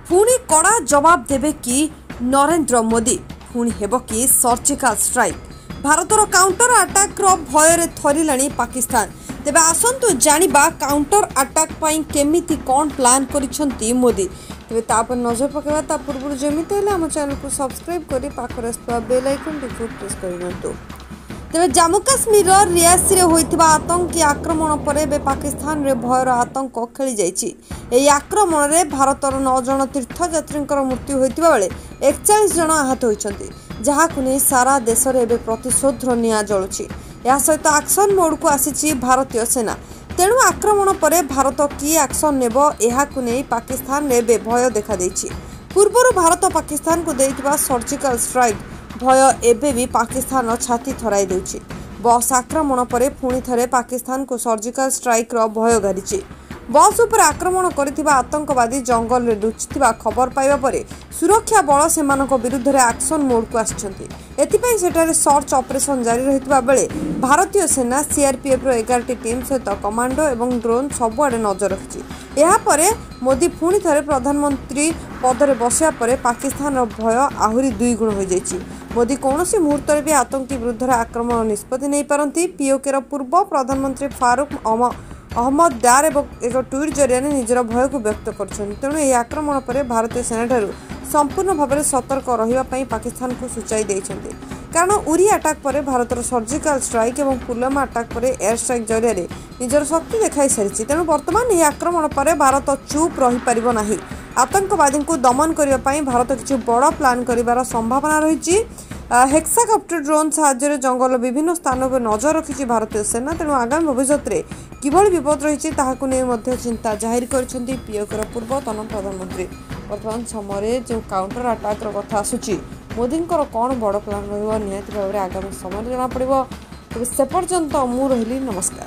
पुणी कड़ा जवाब देवे कि नरेंद्र मोदी पुणी हेब कि सर्जिकल स्ट्राइक भारतर काउंटर अटैक भय थरिलाणी पाकिस्तान। तेबे आसंतु जानिबा काउंटर अटैक पई केमिति कोन प्लान करिसंती मोदी। तेबे तापर नजर पकेबा ता पूर्व जेमिति हेले हम चैनल को सब्सक्राइब करी पाखरे बेल आइकन को प्रेस करिनतो। तेबे जम्मू काश्मीर रियासी रे होइतिबा आतंकी आक्रमण पर पाकिस्तान रे भयर आतंक खेली जाइछि। एही आक्रमण रे भारतर 9 जन तीर्थयात्रींकर मृत्यु होइतिबा बेले 41 जन आहत होइछन्ति, जहाकु नै सारा देश रे एबे प्रतिशोधर निया जळुछि। या सहित एक्शन मोड को आसीछि भारतीय सेना। तेणु आक्रमण पर भारत की एक्शन नेबो एहाकु नै पाकिस्तान रे एबे भय देखा दैछि। पूर्वरु भारत पाकिस्तान को देइतिबा सर्जिकल स्ट्राइक भय एबे भी पाकिस्तान छाती थराई देउछि। बस आक्रमण पर पुणी थरे पाकिस्तान को सर्जिकल स्ट्राइक रो भय गारिछि। बस उपर आक्रमण करथिबा आतंकवादी जंगल रे लुचिथिबा खबर पाइबा परे सुरक्षा बल सेमानक विरुद्ध रे एक्शन मोड को आछन्ति। एथिपई सेठारे सर्च ऑपरेशन जारी रहितबा बेले भारतीय सेना सीआरपीएफ रो 11टी टीम सहित कमांडो एवं ड्रोन सबुआडे नजर रखिछि। एहा परे मोदी पुणी थरे प्रधानमंत्री पदरे बसिया परे पाकिस्तान रो भय आहुरी 2 गुण हो जाइछि। मोदी कौनसी मुहूर्त भी आतंकी विरुद्ध आक्रमण निष्पत्ति नहीं पारती। पीओके पूर्व प्रधानमंत्री फारूक अहमद डार एक ट्वीट जरिया निजर भय को व्यक्त कर। तेणु यह आक्रमण पर भारतीय सेना ठारू संपूर्ण भाव में सतर्क रही पाकिस्तान को सूचाई देइछन्ति। कारण उरी अटैक पर भारतर सर्जिकल स्ट्राइक और पुलवामा अटैक पर एयर स्ट्राइक जरिया निजर शक्ति देखाई सारी। तेणु बर्तमान यह आक्रमण पर भारत चुप रही पारिबो नाही। आतंकवादी को दमन करने भारत किसी बड़ प्लान कर संभावना रही। हेक्साकप्टर ड्रोन साहाय्य जंगल विभिन्न स्थान पर नजर रखी भारतीय सेना। तेणु आगामी भविष्य में किभली विपद रही चिंता जाहिर कर पीओके पूर्वतन प्रधानमंत्री। वर्तमान समय जो काउंटर अटैक कथा आसूची मोदी कौन बड़ प्लान रही निहाती भाव में आगामी समय जना पड़ो। तेज से पर्यंत मु रही नमस्कार।